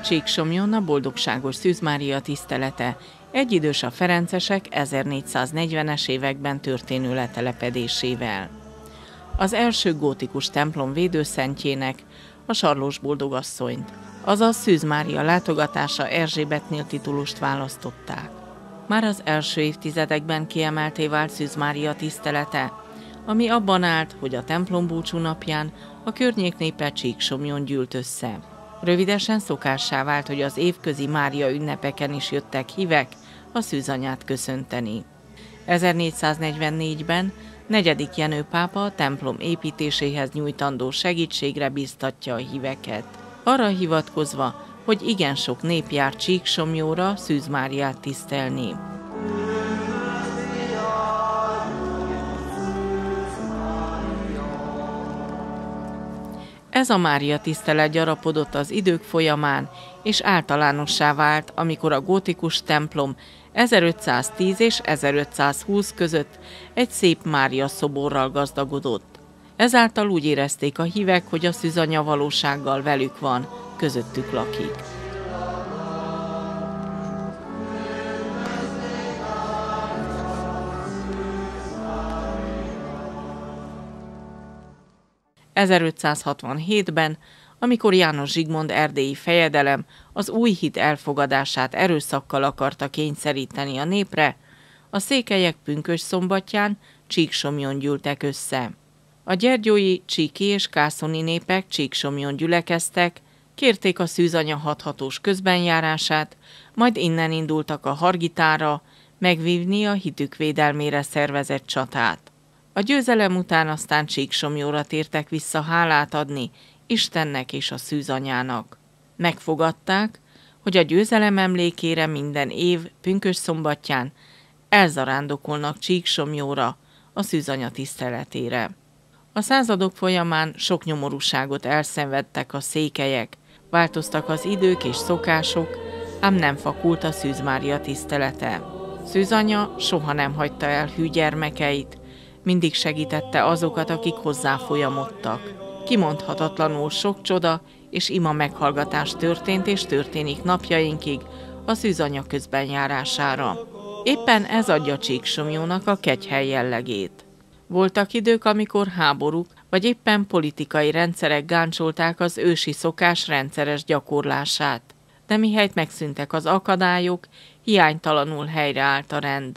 Csíksomjon a Boldogságos Szűz Mária tisztelete egyidős a ferencesek 1440-es években történő letelepedésével. Az első gótikus templom védőszentjének, a Sarlós Boldogasszonyt, azaz Szűz Mária látogatása Erzsébetnél titulust választották. Már az első évtizedekben kiemelté vált Szűz Mária tisztelete, ami abban állt, hogy a templom búcsú napján a környék népe Csíksomjon gyűlt össze. Rövidesen szokássá vált, hogy az évközi Mária ünnepeken is jöttek hívek a szűzanyát köszönteni. 1444-ben 4. Jenő pápa a templom építéséhez nyújtandó segítségre bíztatja a híveket. Arra hivatkozva, hogy igen sok nép jár Csíksomjóra Szűz Máriát tisztelni. Ez a Mária tisztelet gyarapodott az idők folyamán, és általánossá vált, amikor a gótikus templom 1510 és 1520 között egy szép Mária szoborral gazdagodott. Ezáltal úgy érezték a hívek, hogy a szűzanya valósággal velük van, közöttük lakik. ...1567-ben, amikor János Zsigmond erdélyi fejedelem az új hit elfogadását erőszakkal akarta kényszeríteni a népre, a székelyek pünkösdszombatján Csíksomjon gyűltek össze. A gyergyói, csíki és kászoni népek Csíksomjon gyülekeztek, kérték a szűzanya hathatós közbenjárását, majd innen indultak a Hargitára, megvívni a hitük védelmére szervezett csatát. A győzelem után aztán Csíksomjóra tértek vissza hálát adni Istennek és a szűzanyának. Megfogadták, hogy a győzelem emlékére minden év pünkösdszombatján elzarándokolnak Csíksomjóra a szűzanya tiszteletére. A századok folyamán sok nyomorúságot elszenvedtek a székelyek, változtak az idők és szokások, ám nem fakult a Szűz Mária tisztelete. Szűzanya soha nem hagyta el hű gyermekeit, mindig segítette azokat, akik hozzá folyamodtak. Kimondhatatlanul sok csoda és ima meghallgatás történt és történik napjainkig a szűzanya közbenjárására. Éppen ez adja Csíksomjónak a kegyhely jellegét. Voltak idők, amikor háborúk vagy éppen politikai rendszerek gáncsolták az ősi szokás rendszeres gyakorlását, de mihelyt megszűntek az akadályok, hiánytalanul helyreállt a rend.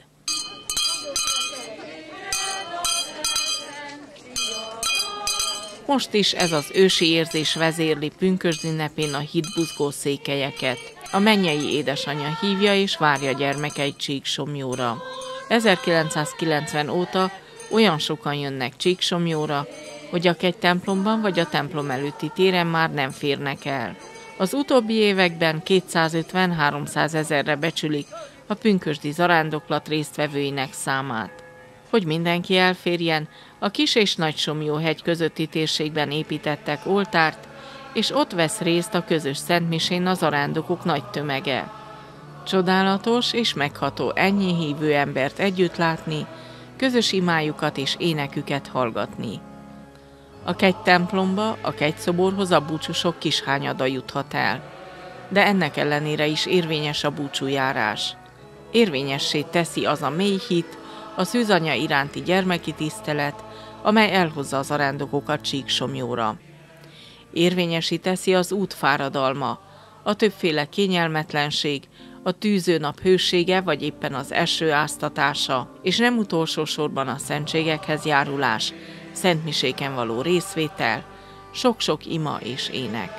Most is ez az ősi érzés vezérli pünkösd ünnepén a hitbuzgó székelyeket. A mennyei édesanyja hívja és várja gyermekeit Csíksomjóra. 1990 óta olyan sokan jönnek Csíksomjóra, hogy a kegytemplomban vagy a templom előtti téren már nem férnek el. Az utóbbi években 250-300 ezerre becsülik a pünkösdi zarándoklat résztvevőinek számát. Hogy mindenki elférjen, a Kis- és Nagysomlyó-hegy közötti térségben építettek oltárt, és ott vesz részt a közös szentmisén a zarándokok nagy tömege. Csodálatos és megható ennyi hívő embert együtt látni, közös imájukat és éneküket hallgatni. A kegytemplomba, a kegyszoborhoz a búcsúsok kis hányada juthat el, de ennek ellenére is érvényes a búcsújárás. Érvényessé teszi az a mély hit, a szűzanya iránti gyermeki tisztelet, amely elhozza az zarándokokat Csíksomjóra. Érvényesi teszi az út fáradalma, a többféle kényelmetlenség, a tűzőnap hősége vagy éppen az eső áztatása, és nem utolsó sorban a szentségekhez járulás, szentmiséken való részvétel, sok-sok ima és ének.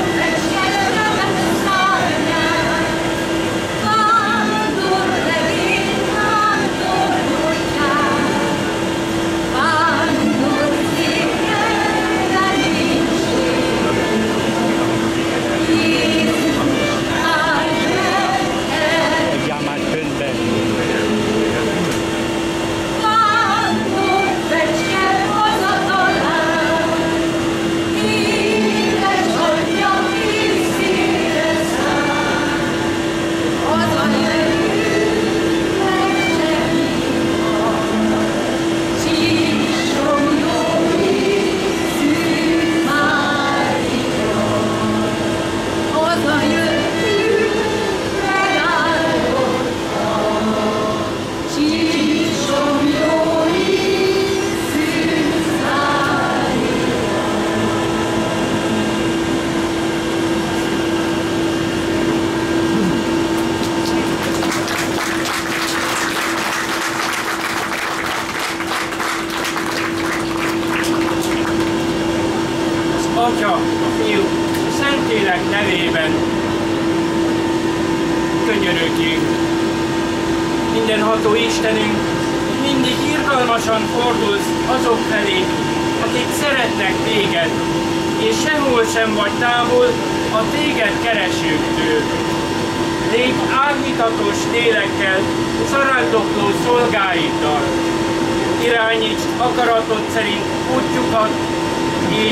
Vándor kérjük. Mindenható Istenünk, mindig irgalmasan fordulsz azok felé, akik szeretnek téged, és sehol sem vagy távol a téged keresőktől. Légy árnyitatos lélekkel, szarándokló szolgáiddal. Irányítsd akaratod szerint útjukat, és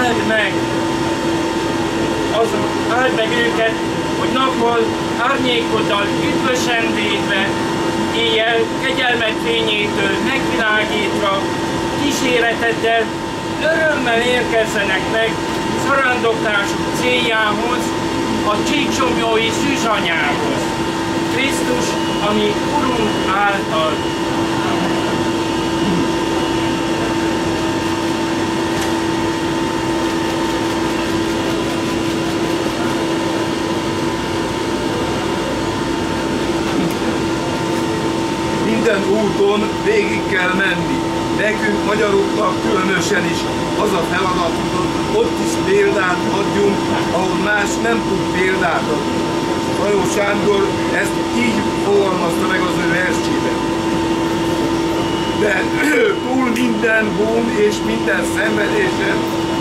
áld meg őket, hogy nappal árnyékoddal üdvösen védve, éjjel kegyelmed fényétől megvilágítva, kíséreteddel örömmel érkezzenek meg zarándoklásuk céljához, a csíksomlyói szűzanyához, Krisztus, ami Urunk által. Minden úton végig kell menni. Nekünk magyaroknak különösen is az a feladatunk, hogy ott is példát adjunk, ahol más nem tud példát adni. Szajó Sándor ezt így fogalmazta meg az ő versében. De túl minden gond és minden szenvedésen,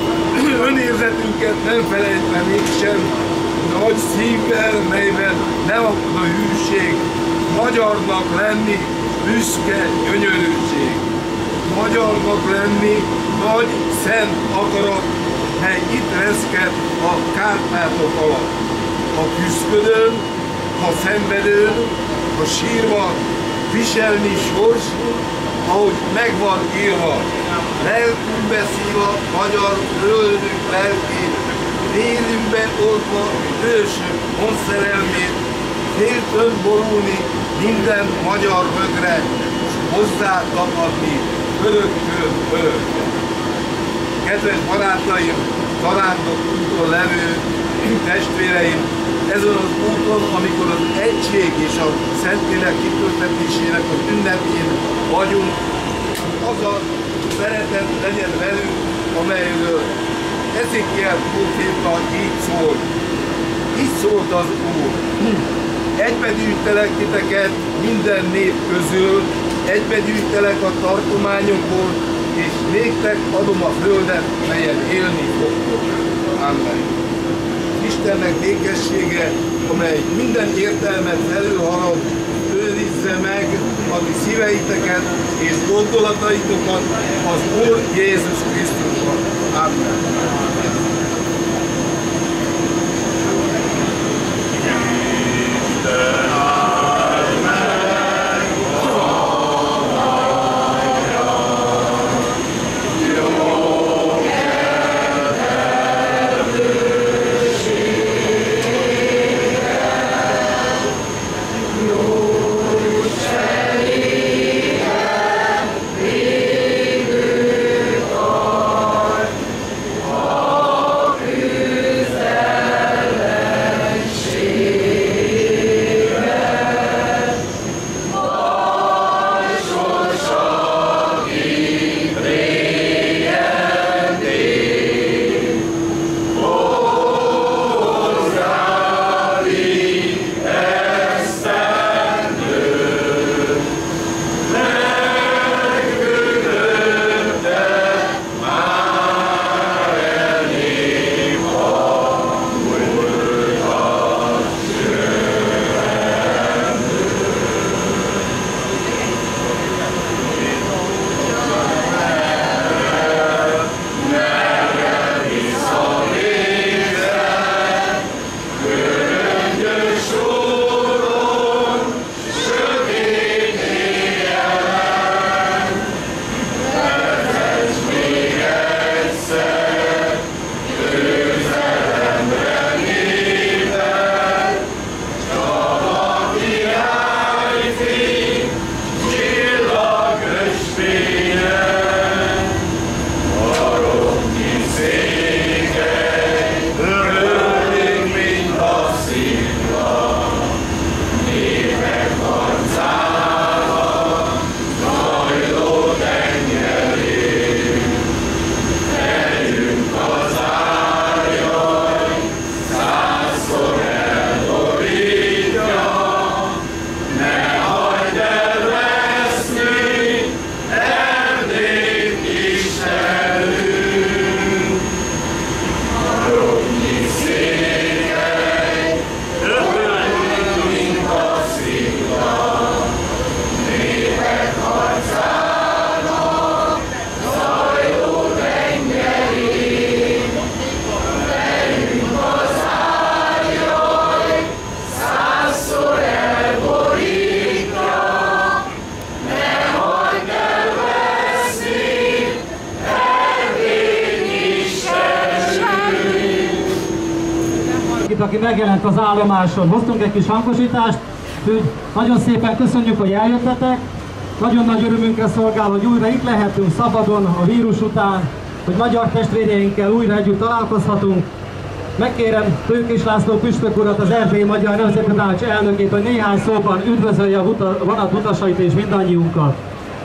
önérzetünket nem felejtve mégsem, nagy szívvel, melyben nem akad a hűség, magyarnak lenni büszke gyönyörűség. Magyarnak lenni nagy, szent akarat, mely itt reszked a Kárpátok alatt. Ha küszködön, ha szenvedőn, ha sírva, viselni sorsunk, ahogy megvan írva. Lelkünkbe szíva magyar ölnünk lelkét, lélünkbe oldva ősünk honszerelmét, féltön borulni minden magyar mögre, hozzá tapadni öröktől örökre. Kedves barátaim, zarándok úton levő testvéreim, ezen az úton, amikor az egység és a Szentlélek kitöltetésének az ünnepén vagyunk, az a szeretet legyen velünk, amelyről Ezékiel próféta így szólt. Így szólt az Úr. Egybegyűjtelek titeket minden nép közül, egybegyűjtelek a tartományokból, és néktek adom a földet, melyen élni fogtok. Amen. Istennek békessége, amely minden értelmet felülhalad, őrizze meg a ti szíveiteket és gondolataitokat az Úr Jézus Krisztusban. Amen. Oh aki megjelent az állomáson. Hoztunk egy kis hangosítást, nagyon szépen köszönjük, hogy eljöttetek. Nagyon nagy örömünkre szolgál, hogy újra itt lehetünk szabadon a vírus után, hogy magyar testvéreinkkel újra együtt találkozhatunk. Megkérem Tőkés László püspök urat, az Erdélyi Magyar Nemzeti Tanács elnökét, hogy néhány szóban üdvözölje a vonat utasait és mindannyiunkat.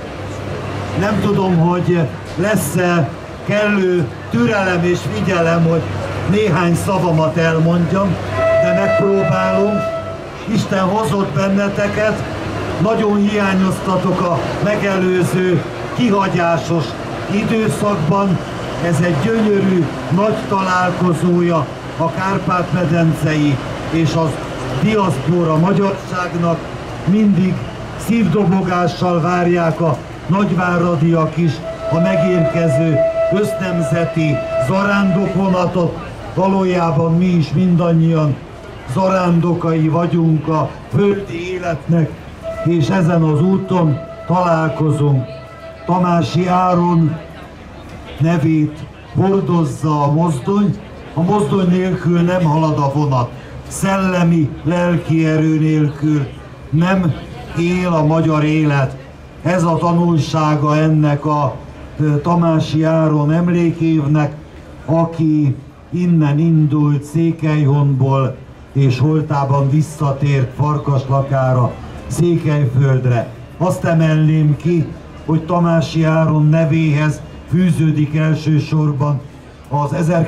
Nem tudom, hogy lesz-e kellő türelem és figyelem, hogy néhány szavamat elmondjam, de megpróbálom. Isten hozott benneteket, nagyon hiányoztatok a megelőző kihagyásos időszakban. Ez egy gyönyörű, nagy találkozója a Kárpát-medencei és az diaszpora magyarságnak. Mindig szívdobogással várják a nagyváradiak is a megérkező össznemzeti zarándokvonatot. Valójában mi is mindannyian zarándokai vagyunk a földi életnek, és ezen az úton találkozunk. Tamási Áron nevét hordozza a mozdony nélkül nem halad a vonat. Szellemi, lelki erő nélkül nem él a magyar élet. Ez a tanulsága ennek a Tamási Áron emlékévnek, aki innen indult Székelyhonból, és holtában visszatért Farkaslakára, Székelyföldre. Azt emelném ki, hogy Tamási Áron nevéhez fűződik elsősorban az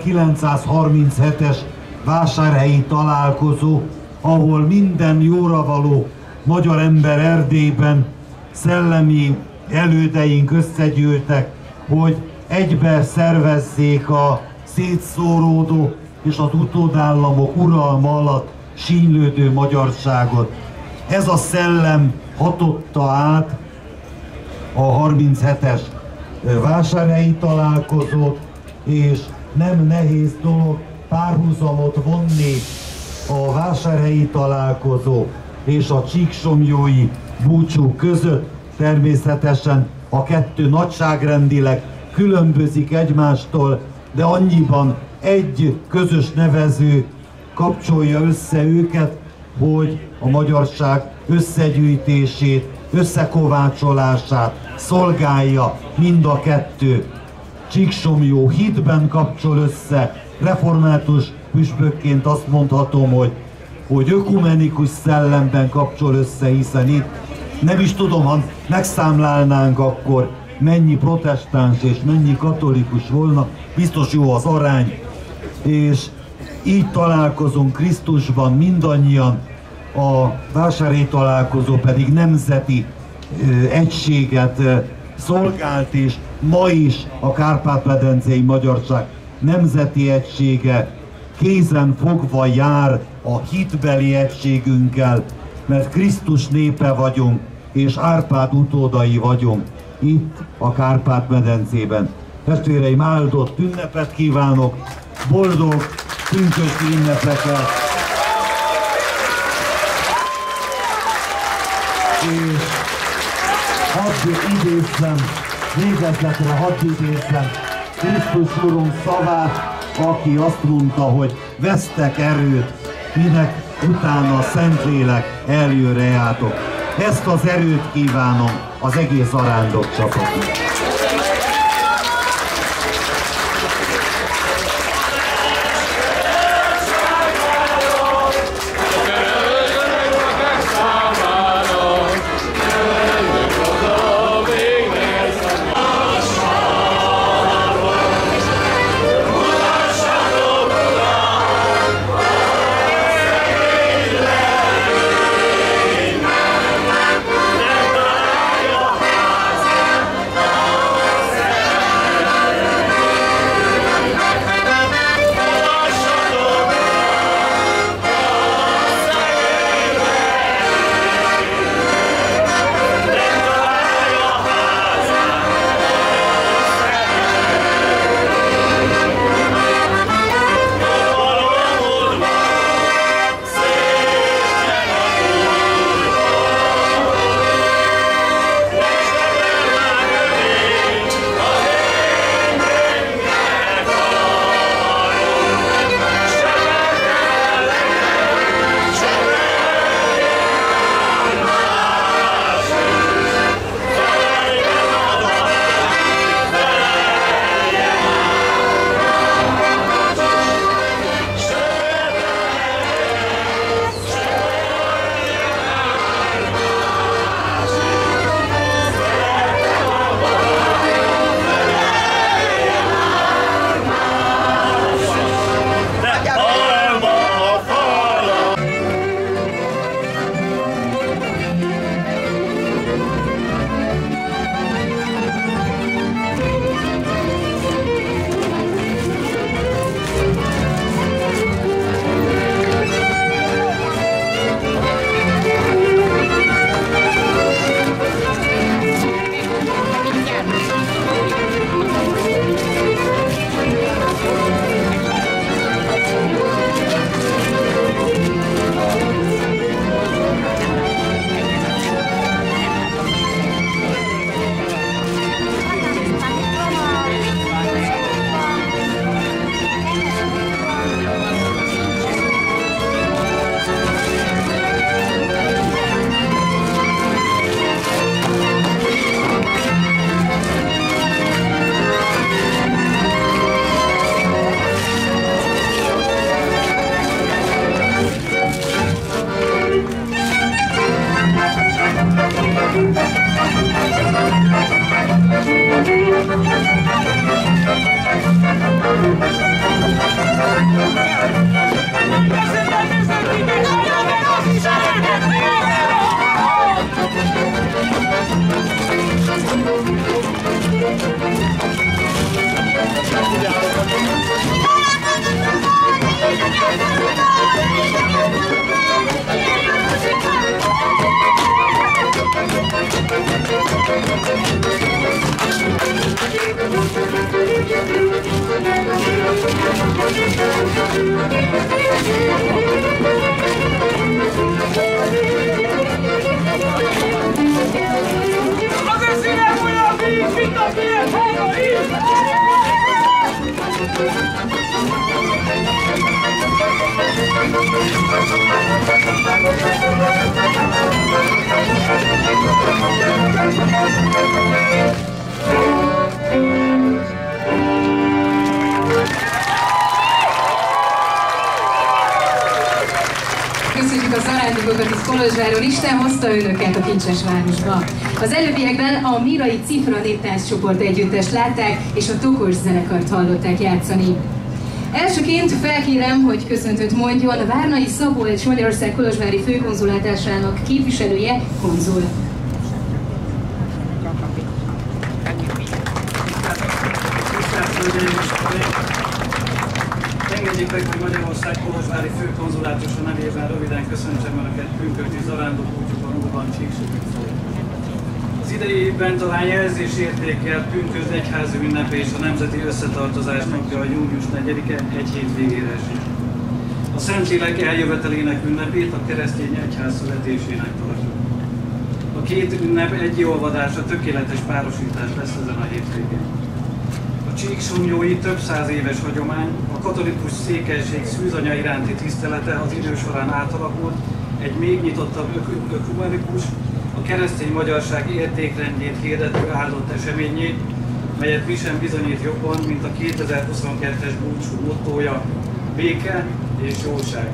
1937-es vásárhelyi találkozó, ahol minden jóravaló magyar ember Erdélyben szellemi elődeink összegyűltek, hogy egybe szervezzék a szétszóródó és az utódállamok uralma alatt sínylődő magyarságot. Ez a szellem hatotta át a 37-es vásárhelyi találkozót, és nem nehéz dolog párhuzamot vonni a vásárhelyi találkozó és a csíksomlyói búcsú között. Természetesen a kettő nagyságrendileg különbözik egymástól, de annyiban egy közös nevező kapcsolja össze őket, hogy a magyarság összegyűjtését, összekovácsolását szolgálja mind a kettő. Csíksomlyó hitben kapcsol össze, református püspökként azt mondhatom, hogy ökumenikus szellemben kapcsol össze, hiszen itt nem is tudom, ha megszámlálnánk, akkor mennyi protestáns és mennyi katolikus volna, biztos jó az arány, és így találkozunk Krisztusban mindannyian, a vásárhelyi találkozó pedig nemzeti egységet szolgált, és ma is a kárpát-medencei magyarság nemzeti egysége kézen fogva jár a hitbeli egységünkkel, mert Krisztus népe vagyunk, és Árpád utódai vagyunk itt a Kárpát-medencében. Testvéreim, áldott ünnepet kívánok, boldog pünkösdi ünnepeket! És hadd idézzem, végezetre hadd idézzem Krisztus Urunk szavát, aki azt mondta, hogy vesztek erőt, minek utána a Szentlélek eljön rejátok. Ezt az erőt kívánom az egész zarándok csapatnak. Köszönjük a zarándokokat itt Kolozsváron, Isten hozta önöket a kincses városba. Az előbbiekben a Mirai Cifra néptánccsoport együttest látták, és a Tokos zenekart hallották játszani. Elsőként felkérem, hogy köszöntőt mondjon a Várnai Szabolcs Magyarország kolozsvári főkonzulátusának képviselője, konzul. Engedjék meg, hogy Magyarország kolozsvári főkonzulátusa nevében röviden köszöntsem Önöket pünkösdi zarándok útjukon úrban Csíksomlyón. Az idei évben talán jelzésértékkel pünkösd egyházi ünnepe és a nemzeti összetartozás napja a június 4-e egy hétvégére esik. A Szentlélek eljövetelének ünnepét a keresztény egyház születésének tartjuk. A két ünnep egy olvadása tökéletes párosítás lesz ezen a hétvégén. A csíksomlyói több száz éves hagyomány, a katolikus székelység szűzanya iránti tisztelete az idő során átalakult egy még nyitottabb ökumenikus, a keresztény magyarság értékrendjét hirdető áldott eseményé, melyet mi sem bizonyít jobban, mint a 2022-es búcsú mottója: béke és jóság.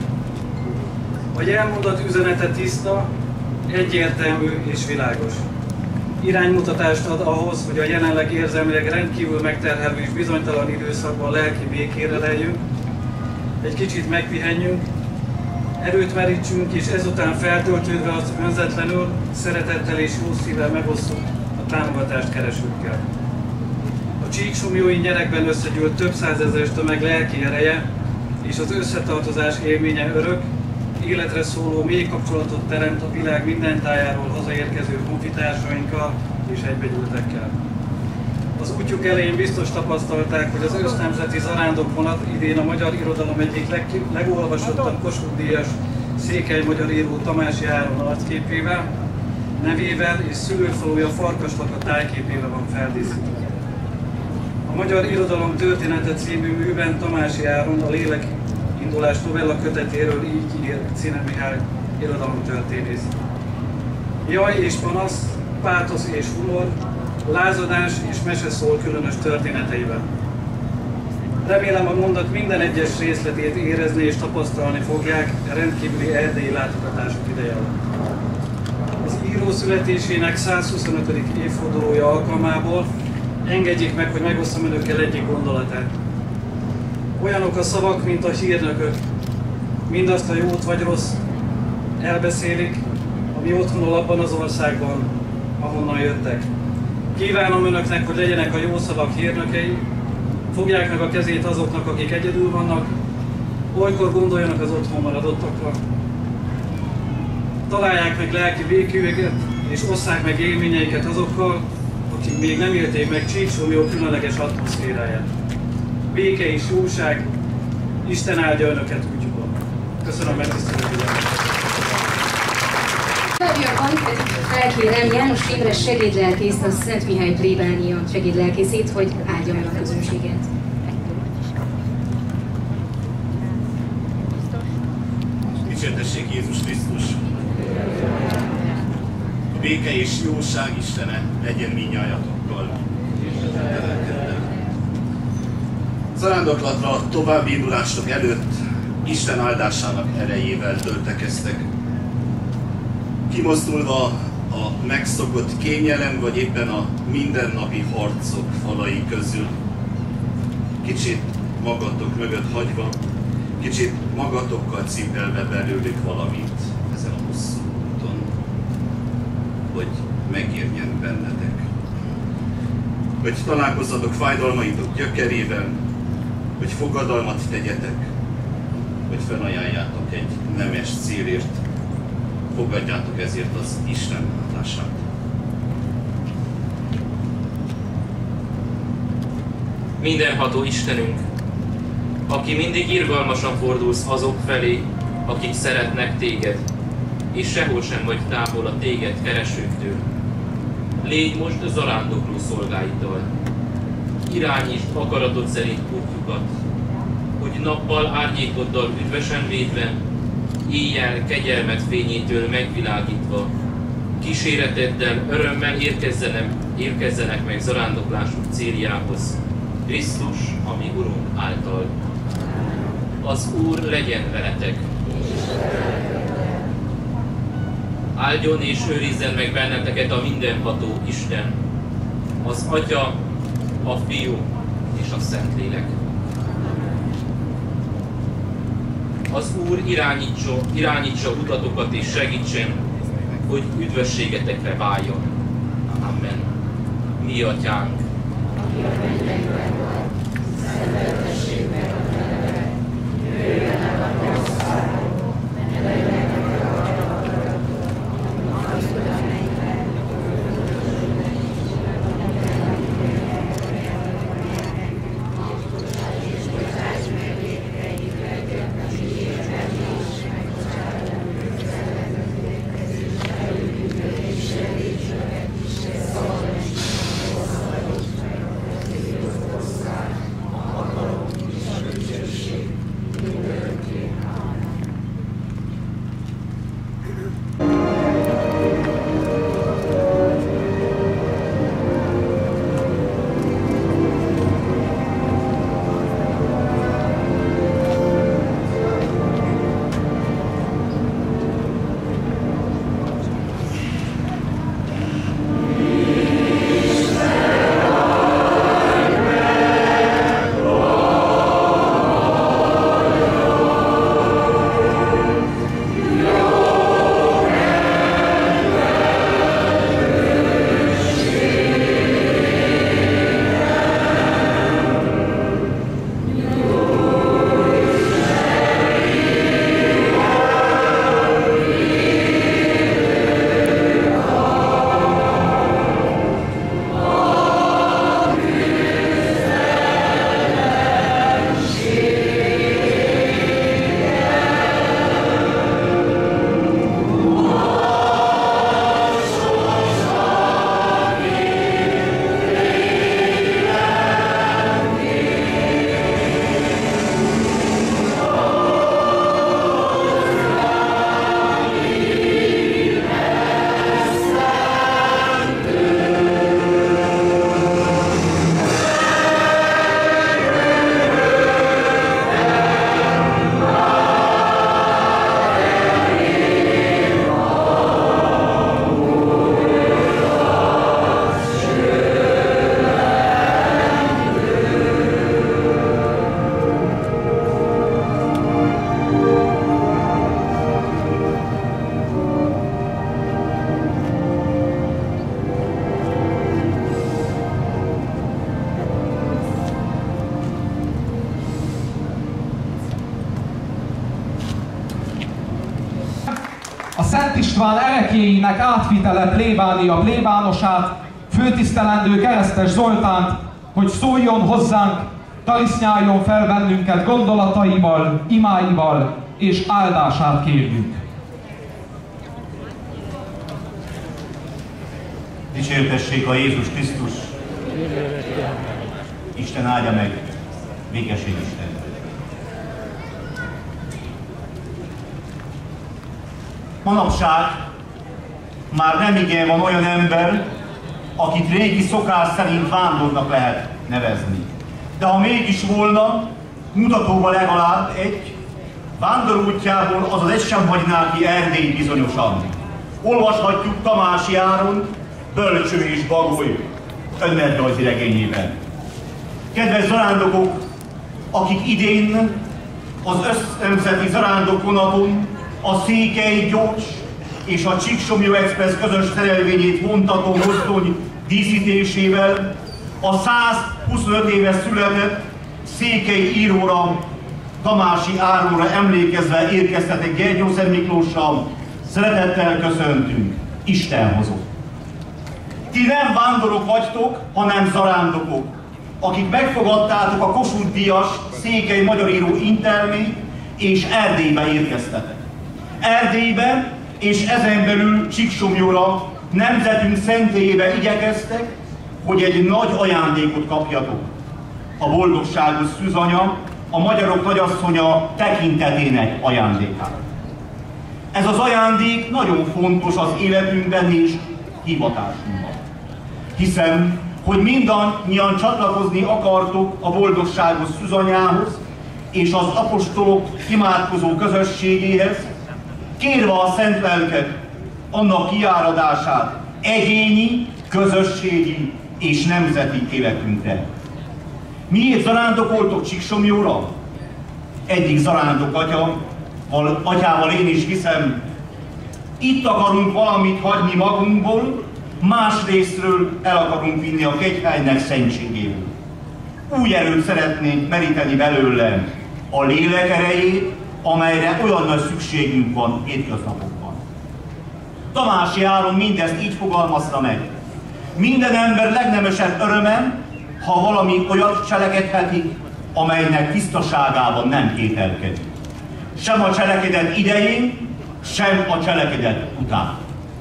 A jelmondat üzenete tiszta, egyértelmű és világos. Iránymutatást ad ahhoz, hogy a jelenleg érzelmileg rendkívül megterhelő és bizonytalan időszakban lelki békére leljünk, egy kicsit megpihenjünk, erőt merítsünk, és ezután feltöltődve az önzetlenül, szeretettel és jó szívvel megosszuk a támogatást keresőkkel. A csíksomlyói nyerekben összegyűlt több százezeres tömeg lelki ereje és az összetartozás élménye örök, életre szóló mély kapcsolatot teremt a világ minden tájáról hazaérkező honfitársainkkal és egybegyűltekkel. Az útjuk elején biztos tapasztalták, hogy az össznemzeti zarándokvonat idén a magyar irodalom egyik legolvasottabb Kossuth-díjas székely magyar író Tamási Áron arcképével, nevével és szülőfaluja Farkaslaka tájképével van feldíszítve. A Magyar Irodalom története című műben Tamási Áron a Lélek indulás novella kötetéről így ír Czine Mihály irodalomtörténész. Jaj és panasz, pátosz és humor, lázadás és mese szól különös történeteiben. Remélem a mondat minden egyes részletét érezni és tapasztalni fogják a rendkívüli erdélyi látogatások ideje alatt. Az író születésének 125. évfordulója alkalmából engedjék meg, hogy megosszam önökkel egyik gondolatát. Olyanok a szavak, mint a hírnökök. Mindazt a jót vagy rossz elbeszélik, ami otthonol abban az országban, ahonnan jöttek. Kívánom önöknek, hogy legyenek a jó szavak hírnökei, fogják meg a kezét azoknak, akik egyedül vannak, olykor gondoljanak az otthon maradottakra. Találják meg lelki béküket, és osszák meg élményeiket azokkal, akik még nem élték meg Csíksomlyó különleges atmoszféráját. Béke és jóság, Isten áldja önöket útjukon. Köszönöm megtisztelő figyelmet! Továbbiakban pedig felkérem János Imre segédlelkészt, a Szent Mihály plébánia segédlelkészét, hogy áldja meg a közönséget. Dicsértessék Jézus Krisztus! A béke és jóság Istene legyen mindnyájatokkal. Zarándoklatra további indulások előtt Isten áldásának erejével töltekeztek. Kimozdulva a megszokott kényelem, vagy éppen a mindennapi harcok falai közül, kicsit magatok mögött hagyva, kicsit magatokkal cipelve belőlük valamit ezen a hosszú úton, hogy megérjen bennetek. Hogy találkozzatok fájdalmaitok gyökerével, hogy fogadalmat tegyetek, hogy felajánljátok egy nemes célért, fogadjátok ezért az Isten látását. Mindenható Istenünk, aki mindig irgalmasan fordulsz azok felé, akik szeretnek téged, és sehol sem vagy távol a téged keresőktől. Légy most zarándokló szolgáiddal. Irányítsd akaratod szerint útjukat, hogy nappal árnyékoddal üdvösen védve, éjjel kegyelmed fényétől megvilágítva, kíséreteddel örömmel érkezzenek meg zarándoklásuk céljához, Krisztus, a mi Urunk által. Az Úr legyen veletek! Áldjon és őrizzen meg benneteket a mindenható Isten, az Atya, a Fiú és a Szentlélek. Az Úr irányítsa utatokat és segítsen, hogy üdvösségetekre váljon. Amen. Mi Atyánk, aki a mennyekben van, szenteltessék meg a te neved, jöjjön el a te országod, ne legyen meg a akaratot, azt, hogy a mennyben, és bocsáss meg vétkeinknek, és értem is, megbocsállak bűnszervezetnek, és segíts meg, és szabadíts meg a közéjük hozzá, akarom és a dicsőség mindörökké. A Szent István ereklyéinek átvitele plébánia plébánosát, főtisztelendő Keresztes Zoltánt, hogy szóljon hozzánk, talisznyáljon fel bennünket gondolataival, imáival, és áldását kérjük. Dicsértessék a Jézus Krisztus! Isten áldja meg, békesség Isten! Manapság már nem igen van olyan ember, akit régi szokás szerint vándornak lehet nevezni. De ha mégis volna, mutatóban legalább egy, vándorútjából az egy sem hagyná ki Erdélyt bizonyosan. Olvashatjuk Tamási Áron, Bölcső és Bagoly önéletrajzi regényében. Kedves zarándokok, akik idén az össznemzeti zarándokvonaton a Székely Gyors és a Csíksomlyó Express közös szerelvényét vontató mozdony díszítésével a 125 éves született székely íróra, Tamási Áronra emlékezve érkeztetek Gyergyószer Miklóssal, szeretettel köszöntünk, Isten hozott. Ti nem vándorok vagytok, hanem zarándokok. akik megfogadtátok a Kossuth-díjas székely magyar író intelményt, és Erdélybe érkeztetek. Erdélybe és ezen belül Csíksomlyóra, nemzetünk szentélyébe igyekeztek, hogy egy nagy ajándékot kapjatok. A boldogságos szűzanya, a magyarok nagyasszonya tekintetének ajándékát. Ez az ajándék nagyon fontos az életünkben és hivatásunkban. Hiszem, hogy mindannyian csatlakozni akartok a boldogságos szűzanyához és az apostolok imádkozó közösségéhez, kérve a Szent Lelket, annak kiáradását egyéni, közösségi és nemzeti életünkre. Miért zarándokoltok Csíksomlyóra? Egyik zarándok atyával én is hiszem, itt akarunk valamit hagyni magunkból, másrésztről el akarunk vinni a kegyhelynek szentségéből. Új erőt szeretnénk meríteni belőle, a lélek erejét, amelyre olyan nagy szükségünk van hétköznapokban. Tamási Áron mindezt így fogalmazta meg. Minden ember legnemesebb öröme, ha valami olyat cselekedhetik, amelynek tisztaságában nem kételkedik. Sem a cselekedet idején, sem a cselekedet után.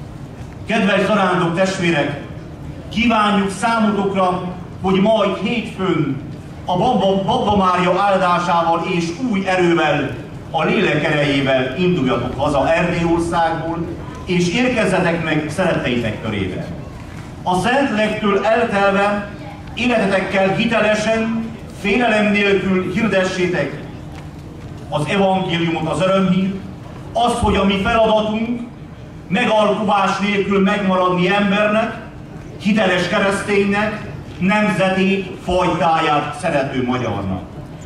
Kedves zarándok testvérek, kívánjuk számotokra, hogy majd hétfőn a Babba Mária áldásával és új erővel, a lélek erejével induljatok haza Erdélyországból, és érkezzetek meg szeretteitek körébe. A Szent Lélektől eltelve életetekkel hitelesen, félelem nélkül hirdessétek az evangéliumot, az örömhírt, az, hogy a mi feladatunk megalkuvás nélkül megmaradni embernek, hiteles kereszténynek, nemzeti fajtáját szerető magyarnak.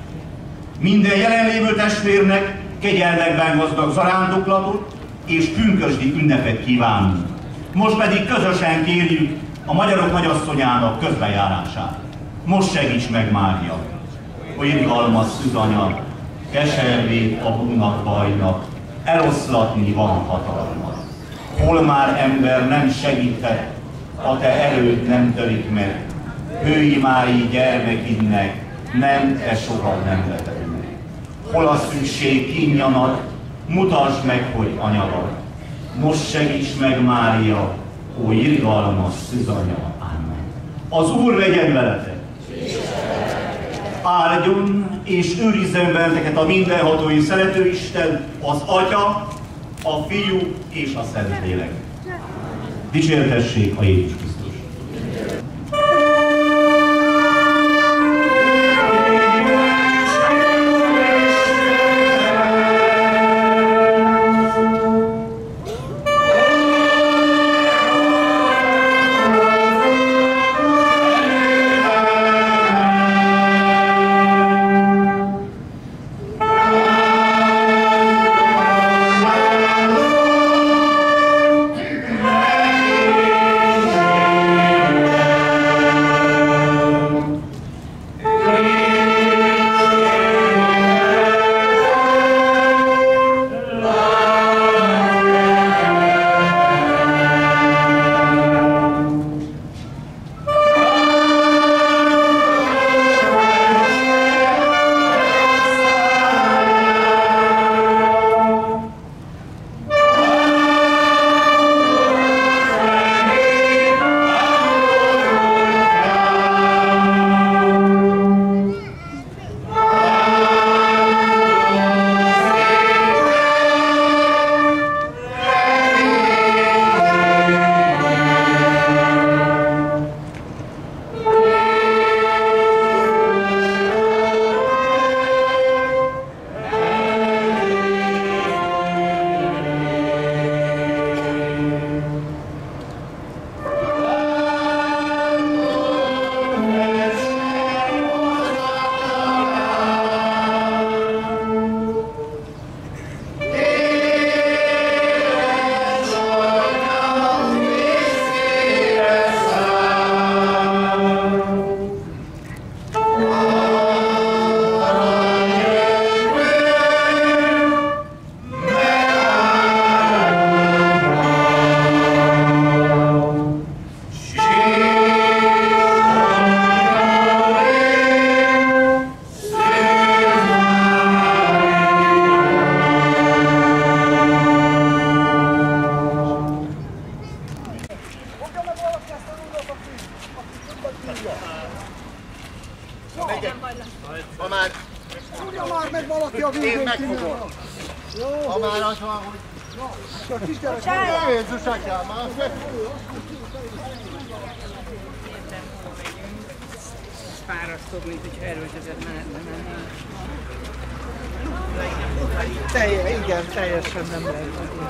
Minden jelenlévő testvérnek kegyelmekben gazdag zarándoklatot és pünkösdi ünnepet kívánunk. Most pedig közösen kérjük a magyarok nagyasszonyának közbejárását. Most segíts meg, Mária! Ó, irgalmas szűzanya, keservét a búnak bajnak, eloszlatni van hatalmat. Hol már ember nem segített, a te erőd nem törik meg, hőimái gyermekinnek, nem, te soha nem veted meg. Hol a szükség kínjanat, mutasd meg, hogy anya vagy. Most segíts meg, Mária, ó irgalmas szűzanya. Amen. Az Úr legyen veletek! Áldjon és őrizzen benneteket a mindenható és szerető Isten, az Atya, a Fiú és a Szentlélek. Dicsértessék a Jézus Krisztus! Yeah. Ha már... Tudja már meg valaki a végén. Én megfogom. Ha már az van, hogy... Csak kisgyerek, Jézus atyám, már megfogom. Fárasztóbb, mint hogy erőltetett menetbe menni. Igen, teljesen nem lehet.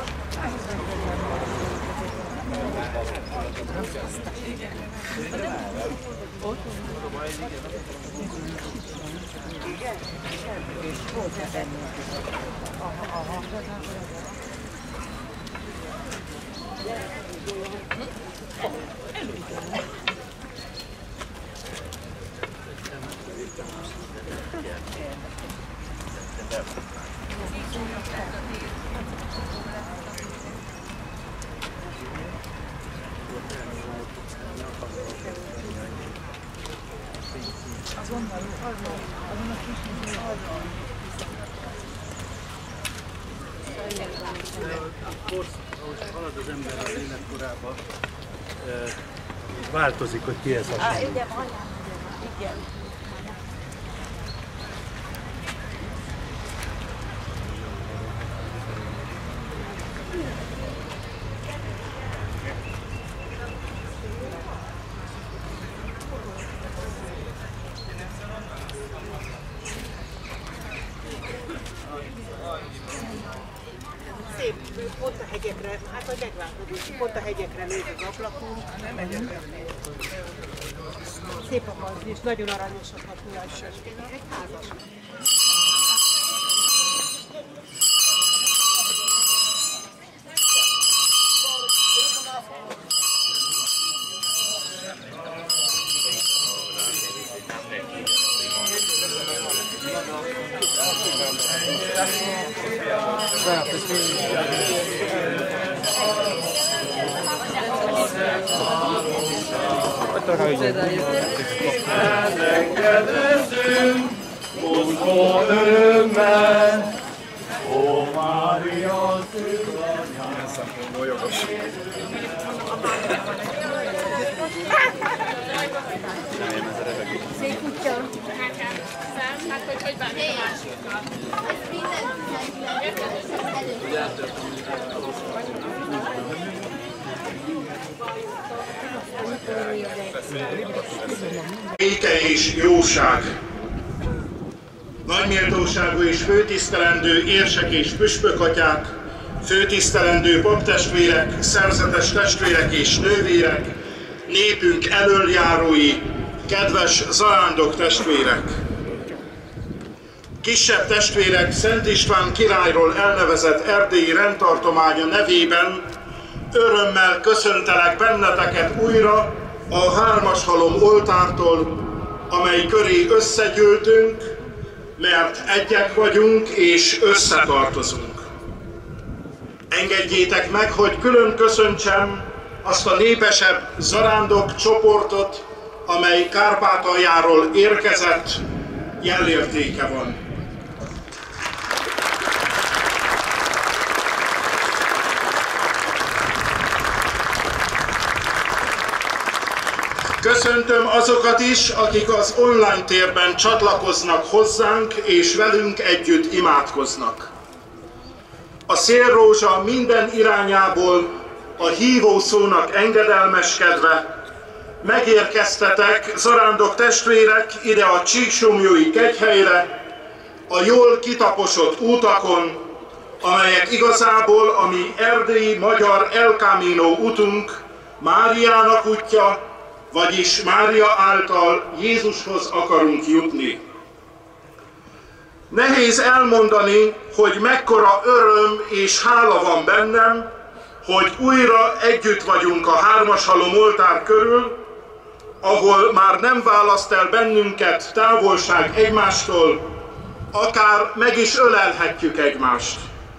Ahogy halad az ember az életkorában, változik, hogy kihez hasonlít. Igen, igen. Szép, pont a hegyekre, hát hogy meglátod, pont a hegyekre néz az ablakunk. Szép a pajzs, és nagyon aranyosak a tulajság. Egy házas. Elengedezünk, mozgó örömmel, ó Mária szűzanyám. Szép kutya. Hát hogy bánni a másikkal. Béke és jóság. Nagy méltóságú és főtisztelendő érsek és püspökatyák, főtisztelendő paptestvérek, szerzetes testvérek és nővérek, népünk elöljárói, kedves zarándok testvérek. Kisebb testvérek Szent István királyról elnevezett erdélyi rendtartománya nevében örömmel köszöntelek benneteket újra a Hármashalom oltártól, amely köré összegyűltünk, mert egyek vagyunk és összetartozunk. Engedjétek meg, hogy külön köszöntsem azt a népesebb zarándok csoportot, amely Kárpátaljáról érkezett, jelértéke van. Köszöntöm azokat is, akik az online térben csatlakoznak hozzánk, és velünk együtt imádkoznak. A szélrózsa minden irányából a hívó szónak engedelmeskedve megérkeztetek, zarándok testvérek, ide a Csíksomlyói kegyhelyre, a jól kitaposott útakon, amelyek igazából a mi erdélyi magyar El Camino utunk, Máriának útja, vagyis Mária által Jézushoz akarunk jutni. Nehéz elmondani, hogy mekkora öröm és hála van bennem, hogy újra együtt vagyunk a Hármashalom oltár körül, ahol már nem választ el bennünket távolság egymástól, akár meg is ölelhetjük egymást.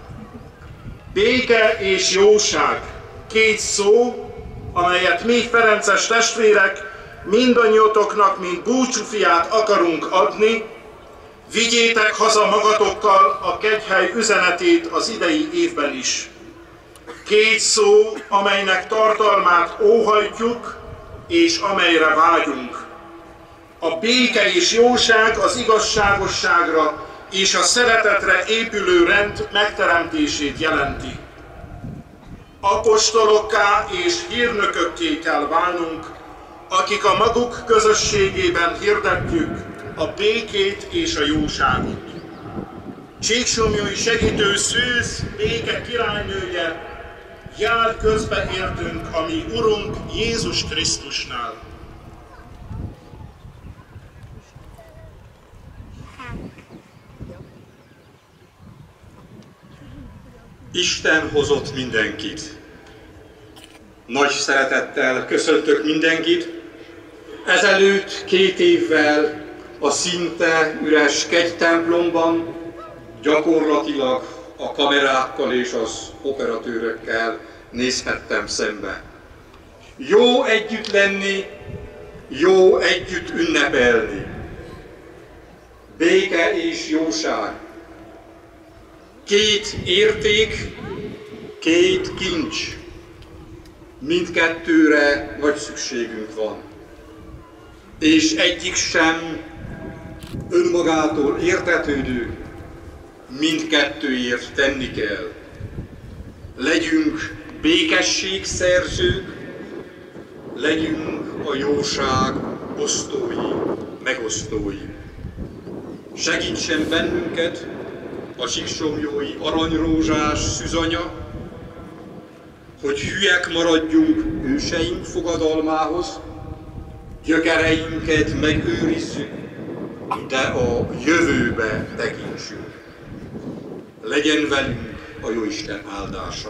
Béke és jóság, két szó, amelyet mi ferences testvérek mindannyiotoknak, mint búcsúfiát akarunk adni, vigyétek haza magatokkal a kegyhely üzenetét az idei évben is. Két szó, amelynek tartalmát óhajtjuk, és amelyre vágyunk. A béke és jóság az igazságosságra és a szeretetre épülő rend megteremtését jelenti. Apostolokká és hírnökökké kell válnunk, akik a maguk közösségében hirdetjük a békét és a jóságot. Csíksomlyói segítő szűz béke királynője, jár közbe értünk a mi Urunk Jézus Krisztusnál. Isten hozott mindenkit. Nagy szeretettel köszöntök mindenkit. Ezelőtt 2 évvel a szinte üres kegytemplomban gyakorlatilag a kamerákkal és az operatőrökkel nézhettem szembe. Jó együtt lenni, jó együtt ünnepelni. Béke és jóság. 2 érték, 2 kincs. Mindkettőre nagy szükségünk van. És egyik sem önmagától értetődő, mindkettőért tenni kell. Legyünk békességszerzők, legyünk a jóság osztói, megosztói. Segítsen bennünket a csíksomlyói aranyrózsás szűzanya, hogy hülyek maradjunk őseink fogadalmához, gyökereinket megőrizzük, de a jövőbe tekintsünk. Legyen velünk a Jóisten áldása.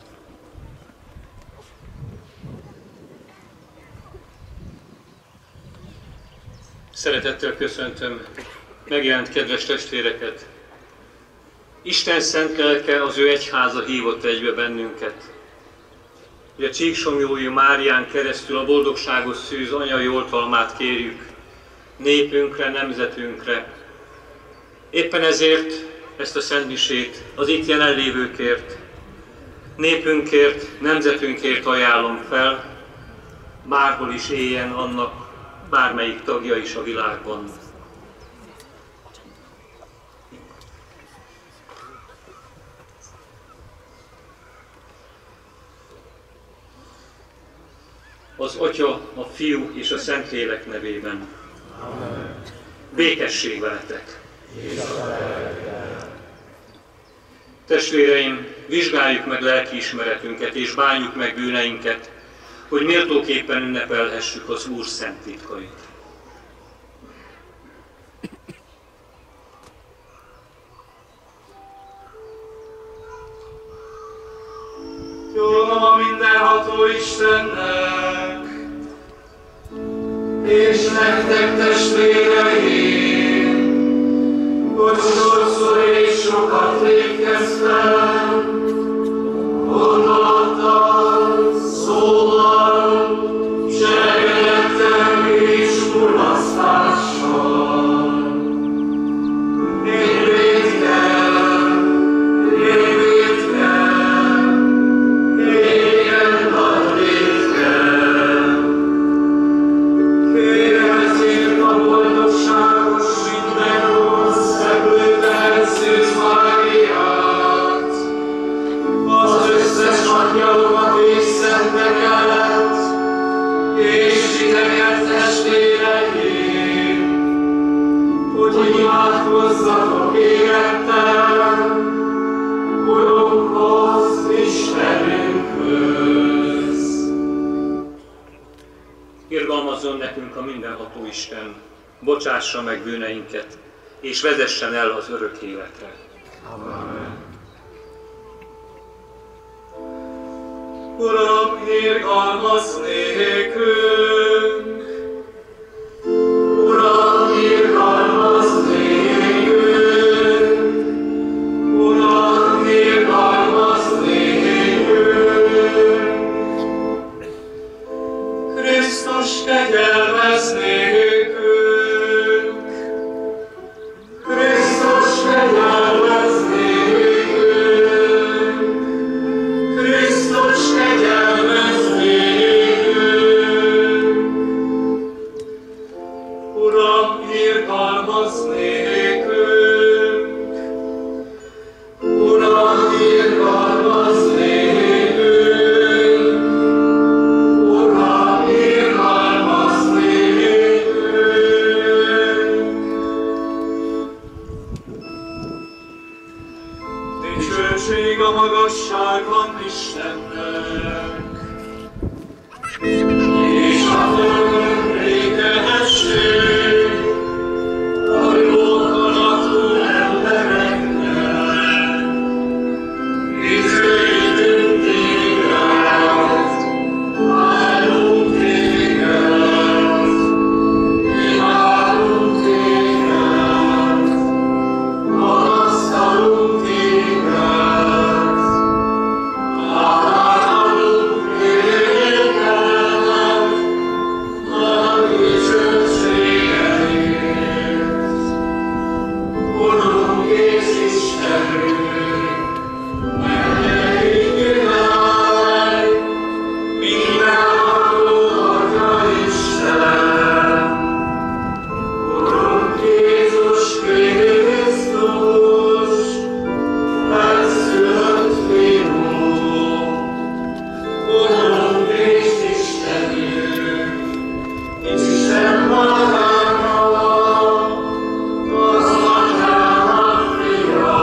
Szeretettel köszöntöm megjelent kedves testvéreket. Isten szent lelke, az ő egyháza hívott egybe bennünket. Hogy a Csíksomlyói Márián keresztül a boldogságos szűz anyai oltalmát kérjük népünkre, nemzetünkre. Éppen ezért ezt a szentmisét az itt jelenlévőkért, népünkért, nemzetünkért ajánlom fel, bárhol is éljen annak bármelyik tagja is a világban. Az Atya, a Fiú és a Szentlélek nevében. Amen. Békesség veletek! Testvéreim, vizsgáljuk meg lelkiismeretünket és bánjuk meg bűneinket, hogy méltóképpen ünnepelhessük az Úr szent titkait. Jóna mindenható Istennek, és nektek testvéreim, hogy sokszor és sokat vétkeztem, gondolattal, szóval, cselekedettel és mulasztással. Én vétkem, égen nagy vétkem. Kérem ezért a boldogságos mindenhoz szeplőtelen Szűz Máriát, az összes angyalokat és szenteket, és titeket testvéreim, hogy imádkozzatok érettel, Urunkhoz, Istenünkhöz. Irgalmazzon nekünk a mindenható Isten, bocsássa meg bűneinket, és vezessen el az örök életre. Amen. Uram, irgalmazz nékünk! Uram, irgalmazz nékünk! Uram, irgalmazz nékünk! Krisztus, kegyelmezz nékünk! Krisztus, kegyelmezz nékünk! Krisztus, kegyelmezz nékünk! igazság van Istennek, és a földön békesség a jókalatú embereknek. Dicsőítünk téged, áldunk téged, imádunk téged, magasztalunk téged, áldunk téged, nagy dicsőségedért. Urunk és Istenünk, mennyei király, mindenható Atya Isten, Urunk Jézus Krisztus, megszülött Fiú, Urunk és Istenünk, Isten magának, az Atyának fia.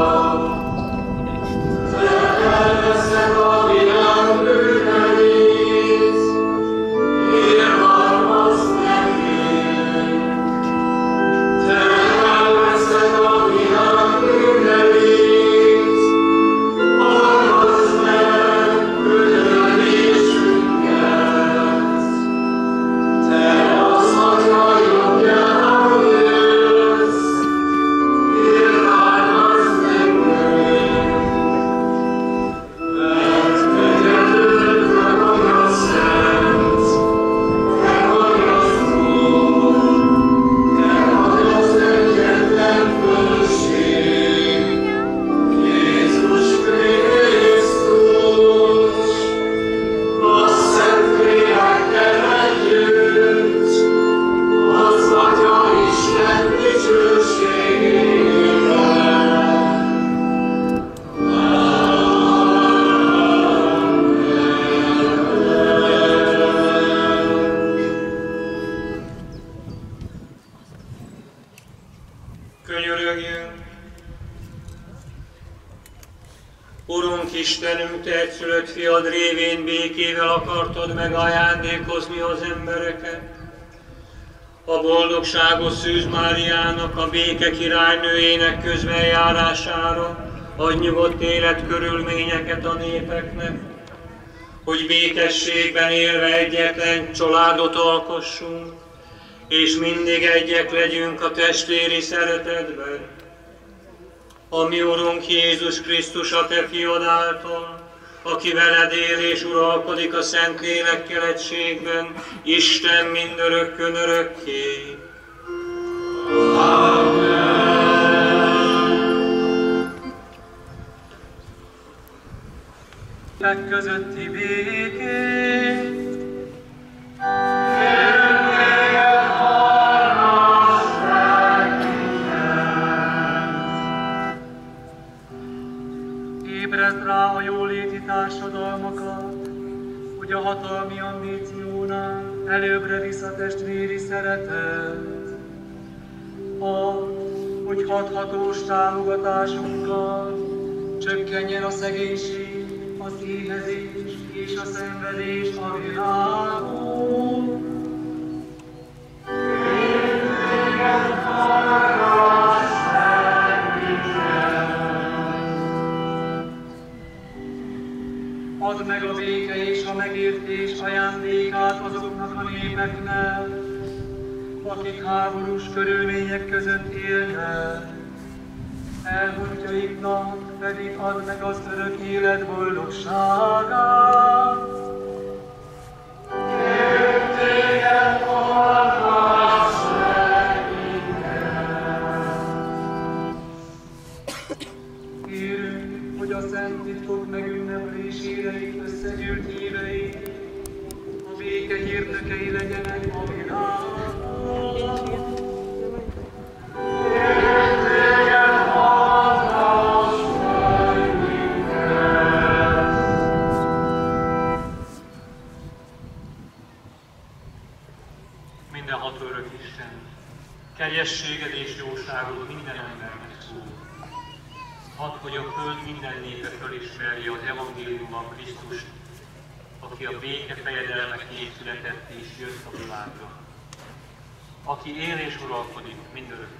Te elveszed a világ bűneit, irgalmazd nekünk. Te elveszed a világ bűneit, hallgass meg bűnödésünket. Te az Atya jobbján ülsz, irgalmazd nekünk. Mert kegyedből te vagy a szent, te vagy az Úr, te vagy az egyetlen fölség, Jézus Krisztus, a Szentlélekkel együtt, az Atya Isten dicsőségében. Könyörögjünk! Urunk Istenünk, Te egyszülött fiad révén békével akartad megajándékozni az embereket. A boldogságos Szűz Máriának, a béke királynőjének közbenjárására adj nyugodt életkörülményeket a népeknek, hogy békességben élve egyetlen családot alkossunk, és mindig egyek legyünk a testvéri szeretetben. A mi Urunk Jézus Krisztus, a Te fiad által, aki veled él és uralkodik a Szentlélekkel egységben, Isten mindörökkön örökké. Közötti békét, ébresd rá a jóléti társadalmakat, hogy a hatalmi ambíciónál előbbre visz a testvéri szeretet, hogy hathatós támogatásunkkal csökkenjen a szegénység, az éhezés és a szenvedés a világon. Add meg a béke és a megértés ajándékát azoknak a népeknek, akik háborús körülmények között élnek. Elhunytjaiknak pedig add meg az örök élet boldogságát. Kérünk téged, hallgass meg minket! Kérünk, hogy a szent titkok megünneplésére itt összegyűlt hívei, a béke hírnökei legyenek a világon. Mindenható örök Isten, kegyességed és jóságod minden embernek szól. Hadd, hogy a föld minden népe fölismerje az evangéliumban Krisztust, aki a béke fejedelmeként született és jött a világra, aki él és uralkodik mindörökkön.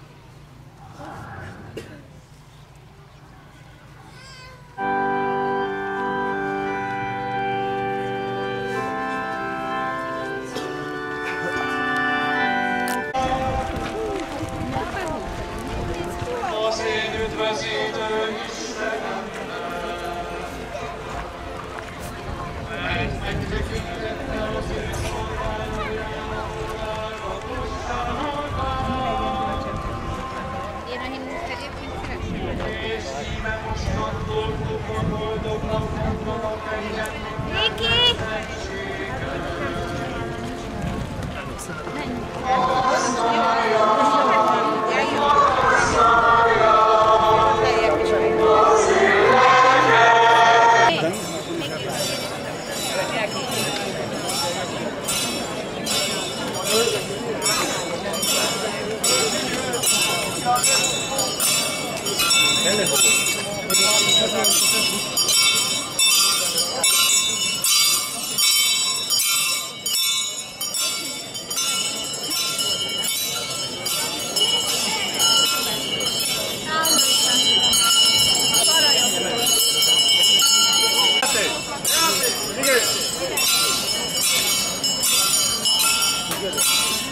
Az én üdvözítő Istenem, mert megtekintette az ő szolgálójának és szíve mostantól fogva boldognak mondanak engem. Grazie.